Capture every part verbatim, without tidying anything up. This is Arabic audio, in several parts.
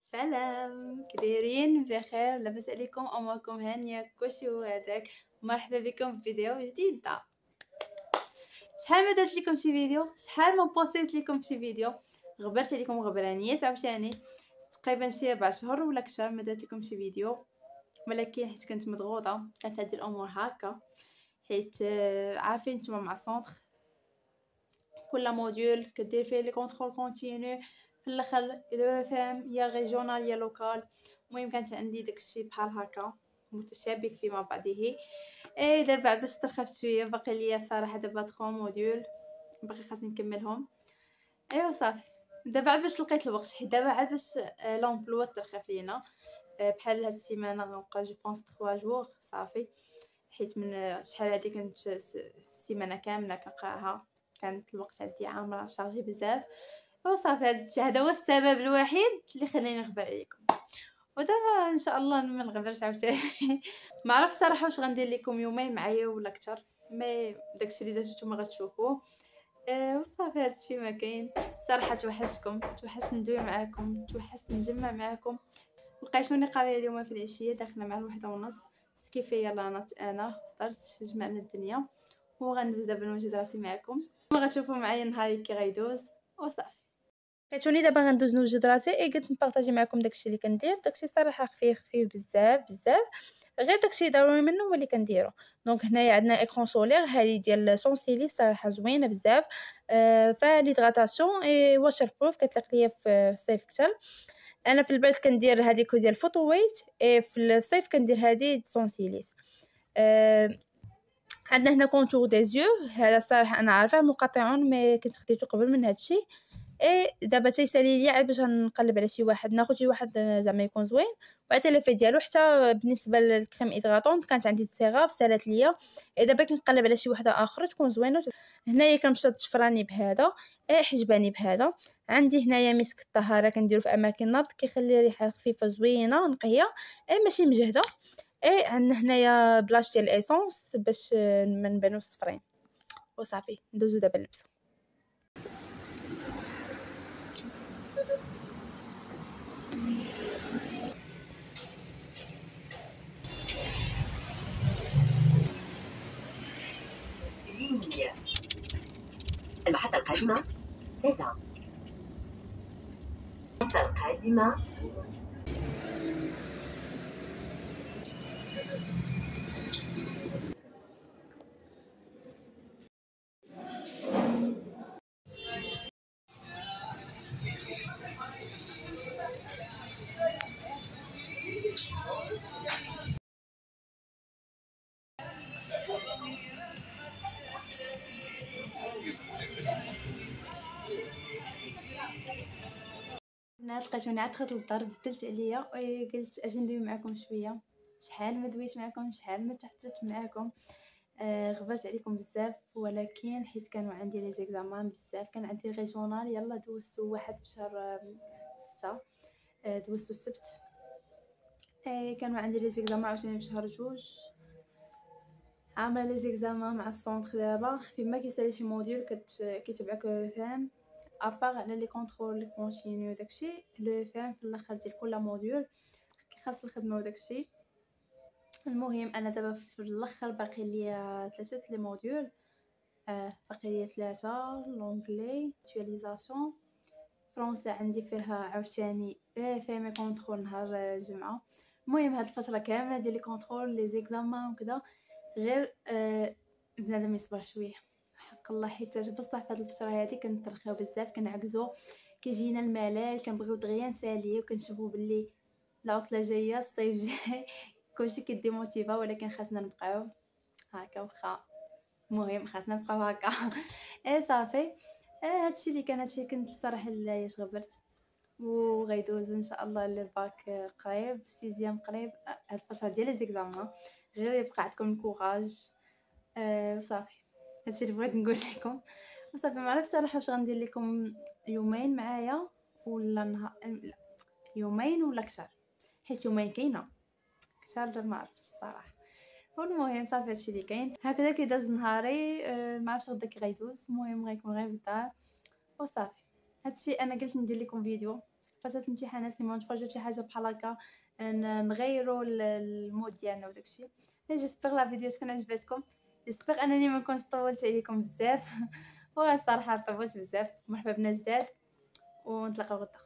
سلام كدايرين بخير لاباس عليكم اموركم هانيه كلشي هو هذاك. مرحبا بكم في فيديو جديد. شحال ما درت لكم شي فيديو، شحال ما بوستيت لكم شي فيديو، غبرت عليكم غبرانيات عاوتاني تقريبا شي ربع شهور ولا كثر ما درت لكم شي فيديو، ولكن حيت كنت مضغوطه كانت هذه الامور هكا. حيت آه، عارفين نتوما مع السونطر كل موديول كدير فيه لي كونترول كونتينيو في الاخر لو فهم يا ريجونال يا لوكال. المهم كانت عندي داكشي بحال هكا متشابك فيما بعضه. اي دابا باش ترخفت شويه باقي ليا الصراحه دابا ثلاثة موديول باقي خاصني نكملهم. ايوا صافي دابا عاد باش لقيت الوقت حيت دابا عاد باش لومبلوا ترخف لينا. بحال هاد السيمانه غنبقى جو بونس ثلاثة جوغ صافي، حيت من شحال هادي كنت السيمانه كامله كنقراها، كانت الوقت عندي عامره شارجي بزاف وصافي. هذا هو السبب الوحيد اللي خلاني نغبر عليكم، ودابا ان شاء الله ما نغبرش عاوتاني. ما عرفت الصراحه واش غندير لكم يومين معايا ولا اكثر، مي داكشي اللي درتو نتوما غتشوفوه. أه وصافي هادشي ما كاين. صراحه توحشتكم، توحشت ندوي معاكم، توحشت نجمع معاكم. لقيتوني قاريه اليوم في العشيه داخله مع الوحده ونص سكيفي يلا انا انا فطرت جمعنا الدنيا وغندوز دابا نوجد راسي معكم وغتشوفوا معايا نهاري كي غيدوز وصافي. لقيتوني دابا غندوز نوجد راسي اي قلت نبارطاجي معكم داكشي اللي كندير. داكشي صراحه خفيف خفيف بزاف بزاف، غير داكشي ضروري منه هو اللي كنديرو. دونك هنايا عندنا ايكرون سولير هذه ديال سونسيلي صراحه زوينه بزاف. آه فليدغاتاسيون اي واشر بروف كتليق ليا في الصيف كثر. انا في البرد كندير هذيك ديال فوتو ويت، اي في الصيف كندير هذه سونسيليس. أه عندنا هنا كونتور دي زيو، هذا الصراحه انا عارفه مقاطعون مي كنت خديته قبل من هادشي. اي دابا تيسالي ليا باش نقلب على شي واحد ناخذ شي واحد زعما يكون زوين وعطي لي في ديالو. حتى بالنسبه للكريم ادغاطونط كانت عندي تسيغاف سالات ليا، اي دابا كنقلب على شي وحده اخرى تكون زوينه. هنايا كنمشى تشفراني بهذا، اي حجباني بهذا. عندي هنايا مسك الطهاره كنديرو في اماكن النبض كيخلي ريحه خفيفه زوينه نقيه، اي ماشي مجهده. اي عندنا هنايا بلاش ديال الايسونس باش ما نبانو صفرين وصافي. ندوزو دابا نلبسو. المحطة القادمة سيزا. المحطة القادمة البنات لقيتوني عاد دخلت للدار بدلت عليا وقلت اجي ندوي معكم شويه. شحال ما دويت معكم، شحال ما تحدثت معكم، آه غبرت عليكم بزاف، ولكن حيت كانوا عندي لي زيكزامان بزاف. كان عندي ريجونال يلا دوزتو واحد في شهر ستة، آه دوزتو السبت. آه كانوا عندي لي زيكزامان عاوتاني في شهر جوج. عامله لي زيكزامان مع السونطر دابا فيما كيسالي شي موديول كيتبعك فاهم ابار على لي كونترول كونتينيو داكشي لو فهم في الاخر ديال كل موديول كي خاص الخدمه وداكشي. المهم انا دابا في الاخر باقي ليا ثلاثه لي موديول، آه باقي ليا ثلاثه لونغلي فيزواليزاسيون فرونسي عندي فيها عاوتاني فيها مي كونترول نهار الجمعه. المهم هاد الفتره كامله ديال لي كونترول لي زيكزامان وكذا غير آه بنادم يصبر شويه حق الله، حيت بصح في هاد الفتره هادي كنترخيو بزاف كنعكزو كيجينا الملل كنبغيو دغيا نسالي وكنشوفو باللي العطله جايه الصيف جاي كلشي كيديموتيفا، ولكن خاصنا نبقاو هكا واخا المهم خاصنا نبقاو هكا. اي صافي آه هادشي اللي كان هادشي كنت الصراحه علاش غبرت وغيدوز ان شاء الله للباك قريب سيزيام قريب. هاد الفتره ديال لي زيكزامان غير يبقى عندكم الكوراج آه وصافي. هادشي اللي بغيت نقول لكم وصافي. ما عرفتش صراحه واش غندير لكم يومين معايا ولا نهار، لا يومين ولا كثر، حيت يومين كاينه كثر ما عرفتش الصراحه. والمهم صافي هادشي اللي كاين هكذا كيداز نهاري. أه ما عرفتش غدا كي غيدوز، المهم غيكون غير في الدار وصافي. هادشي انا قلت ندير لكم فيديو فتره الامتحانات كيما نتفرجوا في حاجه بحال هكا نغيروا المود ديالنا وداكشي. جيسبر لا فيديو تكون عجبتكم، جيسبر انني ما نكونش طولت عليكم بزاف والصراحه طولت بزاف. مرحبا بنا جداد ونتلاقاو غدا.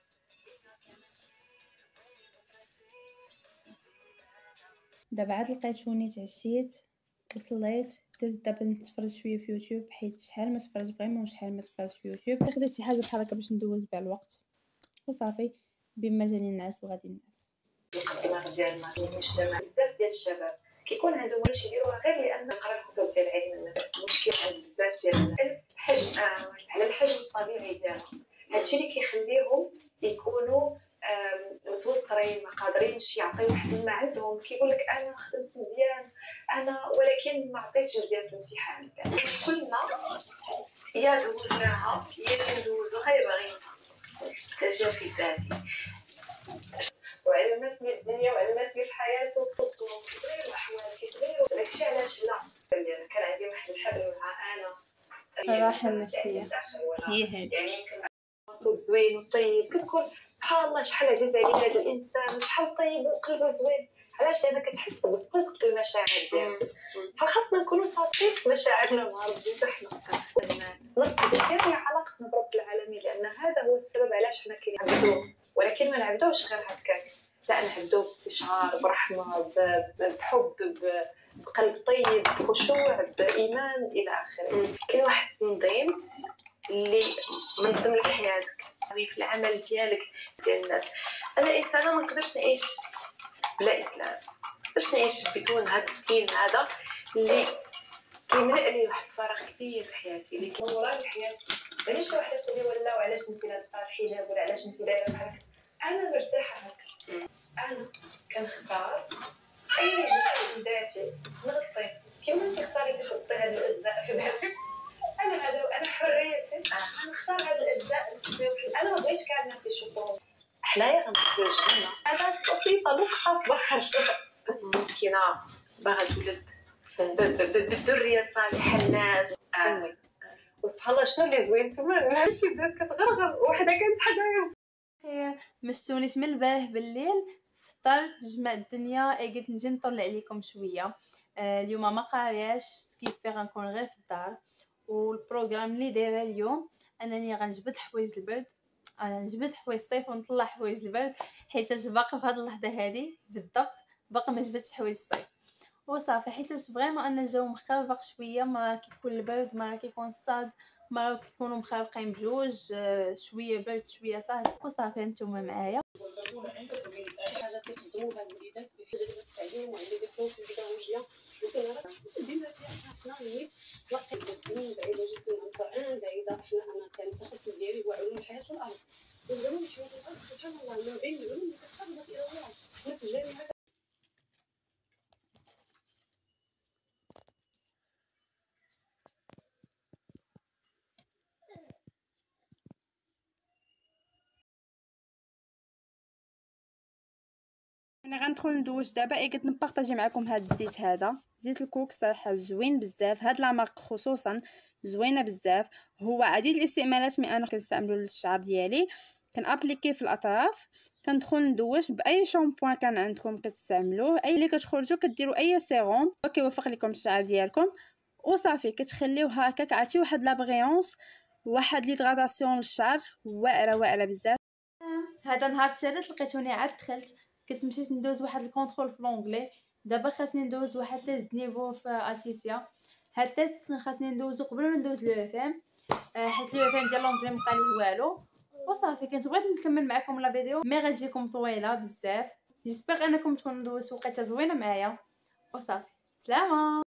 دابا عاد لقيتوني تعشيت وصليت، درت دابا نتفرج شويه في يوتيوب حيت شحال ما تفرج فريمون شحال ما تفرج في يوتيوب. خديت شي حاجه بحال هكا باش ندوز بها الوقت وصافي. بما جاني النعاس وغادي نعس. المقدمات ديالنا المجتمع بزاف ديال الشباب كيكون عندهم واش يديروها غير لان قرا الكتب ديال علم النفس. المشكل عند بزاف ديال الحجم آه على الحجم الطبيعي ديالهم. هادشي اللي كيخليهم يكونوا متوترين، ما قادرينش يعطيو احسن ما عندهم. كيقول لك انا خدمت مزيان انا ولكن ما عطيتش مزيان في الامتحان. يعني كلنا يا دوزناها يا كندوزو غير باغيين التجافي الذاتي وعلمات ديال الدنيا وعلمات ديال الحياه والظروف كيتغيروا الاحوال كيتغيروا. داكشي علاش لا كان عندي واحد الحل مع انا الراحه النفسيه هي هذه. يعني يمكن صوت زوين وطيب كتكون سبحان الله شحال عزيز عليك هذا الانسان شحال طيب وقلبه زوين. علاش انا كتحس بالصدق في المشاعر ديالك. فخاصنا نكونوا صادقين في مشاعرنا مع ربنا حنا نركزوا في علاقتنا برب العالمين لان هذا هو السبب علاش حنا كنعبدوه. ولكن ما نعبدوش غير هكاك، لا نعبدوه باستشعار برحمه بحب بقلب طيب بخشوع بايمان الى اخره. كاين واحد التنظيم اللي منظم لك حياتك في العمل ديالك ديال الناس. انا انسانه ما نقدرش نعيش بلا اسلام، باش نعيش بدون هذا الدين هذا اللي كيملأ لي واحد الفراغ كبير في حياتي اللي كينور لي حياتي. علاش شي واحد يقول لي ولا وعلاش انت لابسه الحجاب ولا علاش انت دايره بحال هكا. انا مرتاحه هكا، انا كنختار اي جزء من ذاتي نغطي كيما انت اختاريتي تغطي هذه الاجزاء في ذاتك. انا هذا انا حريتي نختار هذه الاجزاء. انا ما بغيتش كاع الناس يشوفوهم. حنايا غندخلوا الجنه هذا بسيطه نقطه في بحر مسكينه باغا تولد بالذريه الصالحه الناس. آه. وسبحان الله شنو اللي زوين تما شي بنات كتغرغر وحده كانت حدايا. هي مشونيش من البارح بالليل فطرت جمع الدنيا قلت نجي نطلع عليكم شويه. آه اليوم ما قارياش سكيفي غنكون غير في الدار. والبروغرام اللي دايره اليوم انني غنجبد حوايج البرد، غنجبد حوايج الصيف ونطلع حوايج البرد حيت باقي في هذه اللحظه هذه بالضبط باقي ما جبدتش حوايج الصيف وصافي. حيت فريمون ان الجو مخربق شويه، ما كيكون البرد ما كيكون الصاد ما كيكونوا مخربقين بجوج، شويه برد شويه صاد وصافي. نتوما معايا شي حاجه كيخدموها الوليدات بحاجه للتعليم وعندي دي كورس البيداغوجيا ممكن راه بما فيها حنا نيت تلقيت الدين بعيده جدا عن القران بعيده. حنا انا كان التخصص ديالي هو علوم الحياه والارض والعلوم الحياه والارض سبحان الله ما بين العلوم اللي كتقرب الى الله. حنا في الجامعه انا غندخل ندوش دابا. اي قلت نبارطاجي معكم هذا الزيت، هذا زيت الكوك صراحه زوين بزاف. هاد لامارك خصوصا زوينه بزاف، هو عديد الاستعمالات مي انا كنستعملو للشعر ديالي. كنابليكي في الاطراف، كندخل ندوش باي شامبوان كان عندكم كتستعملوه، اي اللي كتخرجوا كديروا اي سيروم كيوفق لكم الشعر ديالكم وصافي. كتخليوه هكاك عطي واحد لابغيونس واحد ليدغاداسيون للشعر واعره واعره بزاف. هذا نهار الثلاث لقيتوني عاد دخلت كنت مشيت ندوز واحد الكونترول في لونغلي. دابا خاصني ندوز واحد تيست نيفو في التيسيا. هاد التيست خاصني ندوزو قبل ما ندوز لو اف ام حيت لو اف ام ديال لونغلي مبقالي والو وصافي. كنت بغيت نكمل معكم لا فيديو مي غتجيكم طويله بزاف. جيسبر انكم تكونوا دوزتوا وقيته زوينه معايا وصافي. سلامه.